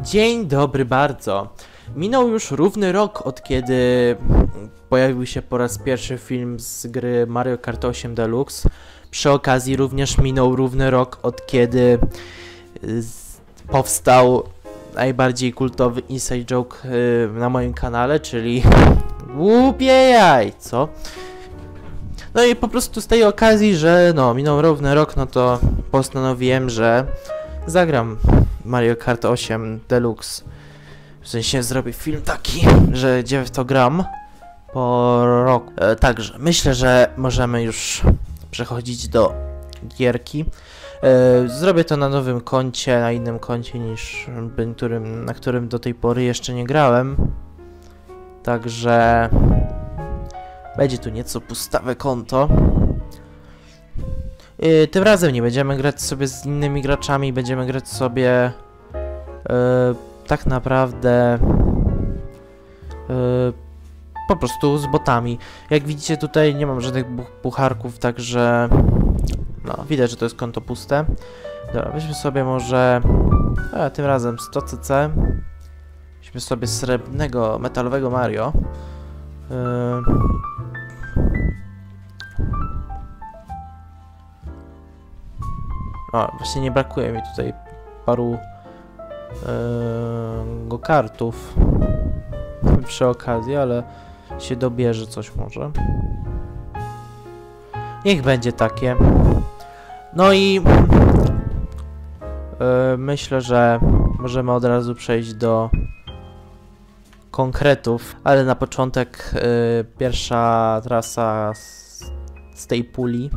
Dzień dobry bardzo. Minął już równy rok od kiedy pojawił się po raz pierwszy film z gry Mario Kart 8 Deluxe. Przy okazji również minął równy rok od kiedy powstał najbardziej kultowy inside joke na moim kanale, czyli głupie jajco. No i po prostu z tej okazji, że minął równy rok, no to postanowiłem, że zagram Mario Kart 8 Deluxe. W sensie zrobię film taki, że gdzie w to gram po roku. Także myślę, że możemy już przechodzić do gierki. Zrobię to na nowym koncie, na innym koncie niż na którym do tej pory jeszcze nie grałem. Także będzie tu nieco pustawe konto. Tym razem nie będziemy grać sobie z innymi graczami, będziemy grać sobie tak naprawdę po prostu z botami. Jak widzicie, tutaj nie mam żadnych pucharków, także widać, że to jest konto puste. Dobra, weźmy sobie może tym razem 100cc. Weźmy sobie srebrnego, metalowego Mario. Właśnie nie brakuje mi tutaj paru go-kartów przy okazji, ale się dobierze coś może. Niech będzie takie. No i myślę, że możemy od razu przejść do konkretów, ale na początek pierwsza trasa z tej puli.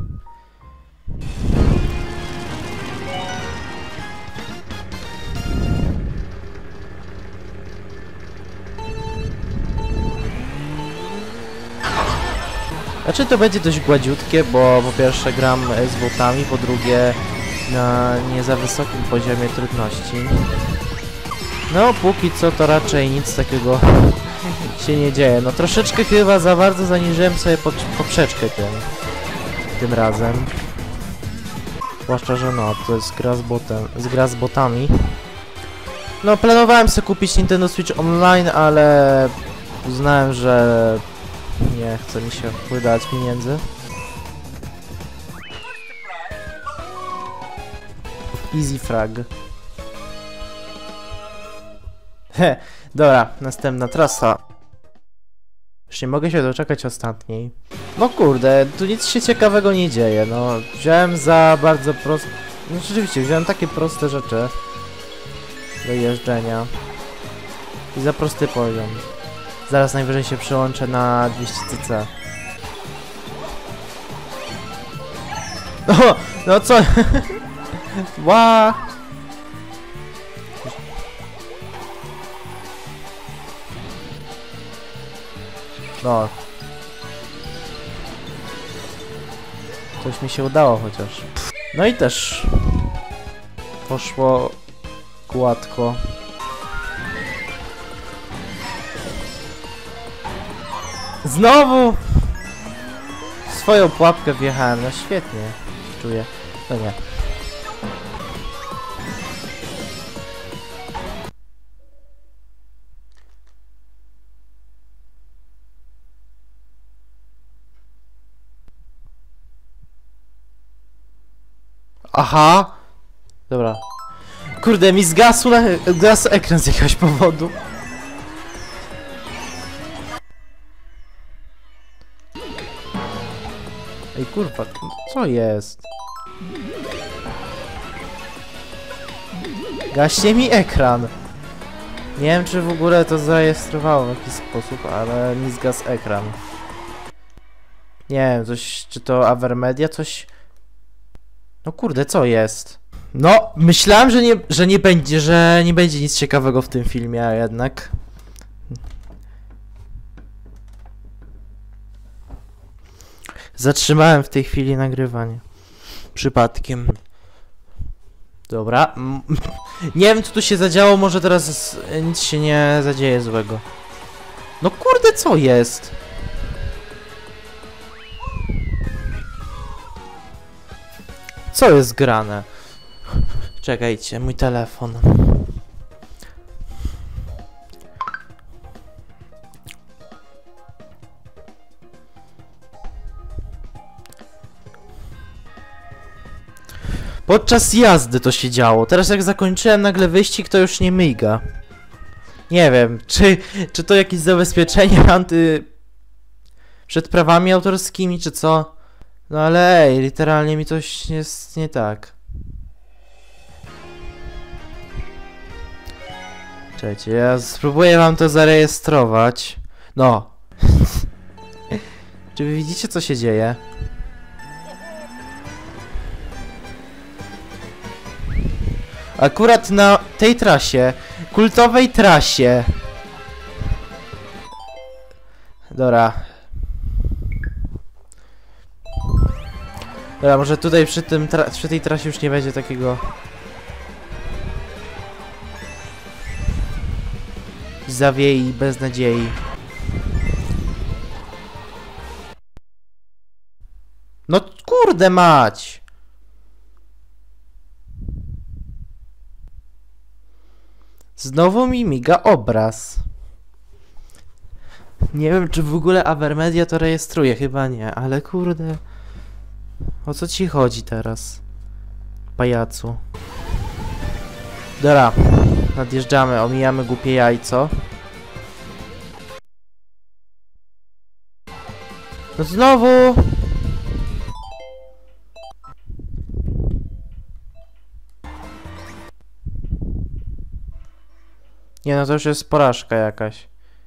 Znaczy to będzie dość gładziutkie, bo po pierwsze gram z botami, po drugie na nie za wysokim poziomie trudności. No póki co to raczej nic takiego się nie dzieje. No troszeczkę chyba za bardzo zaniżyłem sobie poprzeczkę tym razem. Zwłaszcza, że to jest gra z botami. No planowałem sobie kupić Nintendo Switch Online, ale uznałem, że nie chce mi się wydawać pieniędzy. Easy frag. Dobra, następna trasa. Już nie mogę się doczekać ostatniej. No kurde, tu nic się ciekawego nie dzieje, wziąłem za bardzo proste... No rzeczywiście, wziąłem takie proste rzeczy do jeżdżenia. I za prosty poziom. Zaraz najwyżej się przyłączę na 200cc. No co? Ła! Coś mi się udało chociaż. No i też poszło gładko. Znowu swoją pułapkę wjechałem, świetnie czuję. To nie. Aha! Dobra. Kurde, mi zgasł ekran z jakiegoś powodu. Ej kurwa, co jest? Gaście mi ekran. Nie wiem, czy w ogóle to zarejestrowało w jakiś sposób, ale mi zgasł ekran. Nie wiem, coś, czy to Avermedia, coś... No kurde, co jest? No, myślałem, że nie będzie nic ciekawego w tym filmie, a jednak... Zatrzymałem w tej chwili nagrywanie. Przypadkiem. Dobra. Nie wiem, co tu się zadziało, może teraz nic się nie zadzieje złego. No kurde, co jest? Co jest grane? Czekajcie, mój telefon. Podczas jazdy to się działo. Teraz jak zakończyłem nagle wyścig, to już nie miga. Nie wiem, czy to jakieś zabezpieczenie przed prawami autorskimi, czy co? No ale ej, literalnie mi coś jest nie tak. Czekajcie, ja spróbuję wam to zarejestrować. No. Czy wy widzicie, co się dzieje? Akurat na tej trasie, kultowej trasie. Dobra. Dobra, może tutaj przy tej trasie już nie będzie takiego... zawiei, bez nadziei. No kurde mać! Znowu mi miga obraz. Nie wiem, czy w ogóle Avermedia to rejestruje, chyba nie, ale kurde... O co ci chodzi teraz? Pajacu. Dobra, nadjeżdżamy, omijamy głupie jajco. No znowu! Nie no, to już jest porażka jakaś.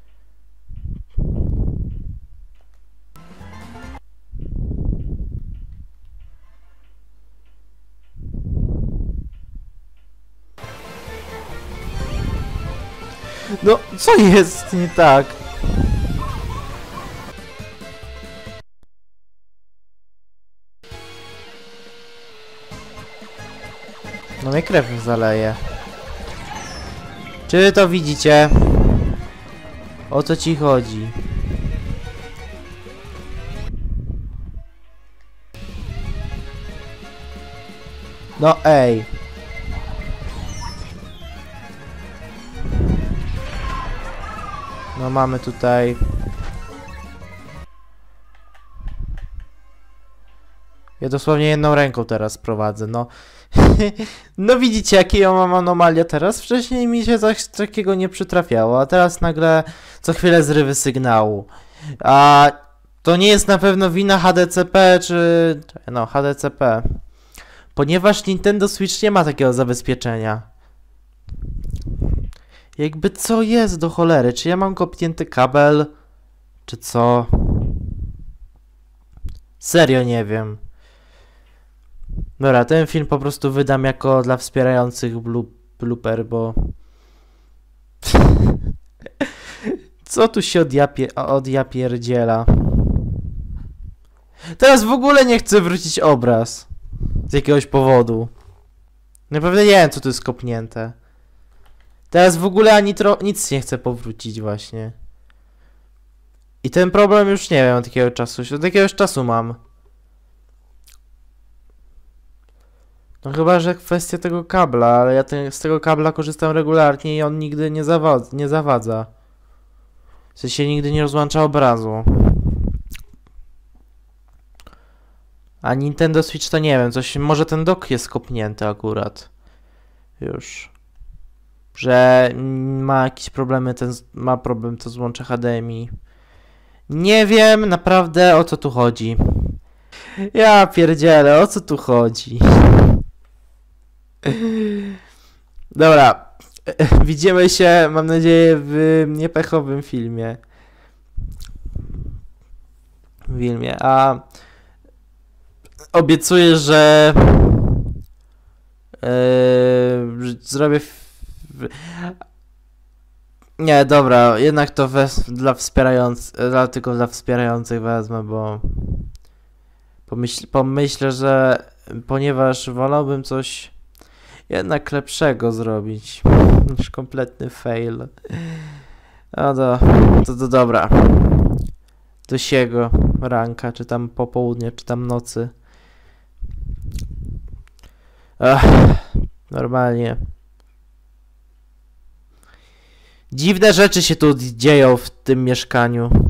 No, co jest nie tak? No mnie krew zaleje. Czy wy to widzicie? O co ci chodzi? No ej. No mamy tutaj... Ja dosłownie jedną ręką teraz prowadzę, no. No widzicie, jakie ja mam anomalię teraz? Wcześniej mi się coś takiego nie przytrafiało, a teraz nagle co chwilę zrywy sygnału. A to nie jest na pewno wina HDCP, czy... no, HDCP. Ponieważ Nintendo Switch nie ma takiego zabezpieczenia. Jakby co jest do cholery? Czy ja mam kopnięty kabel? Czy co? Serio nie wiem. Dobra, ten film po prostu wydam jako dla wspierających blooper, bo... Co tu się odjapierdziela? Teraz w ogóle nie chcę wrócić obraz. Z jakiegoś powodu. Naprawdę nie wiem, co tu jest kopnięte. Teraz w ogóle ani nic nie chce powrócić właśnie. I ten problem już nie wiem od jakiego czasu. Od jakiegoś czasu mam. No chyba, że kwestia tego kabla, ale ja z tego kabla korzystam regularnie i on nigdy nie zawadza. W sensie nigdy nie rozłącza obrazu. A Nintendo Switch to nie wiem, coś, może ten dock jest kopnięty akurat. Już. Że ma jakieś problemy, ma problem to złącze HDMI. Nie wiem naprawdę o co tu chodzi. Ja pierdzielę, o co tu chodzi? Dobra, widzimy się, mam nadzieję, w niepechowym filmie. A obiecuję, że zrobię... Nie, dobra, jednak to tylko dla wspierających wezmę, bo pomyślę, że ponieważ wolałbym coś jednak lepszego zrobić niż kompletny fail. No to dobra. Do siego ranka, czy tam popołudnie, czy tam nocy. Normalnie. Dziwne rzeczy się tu dzieją w tym mieszkaniu.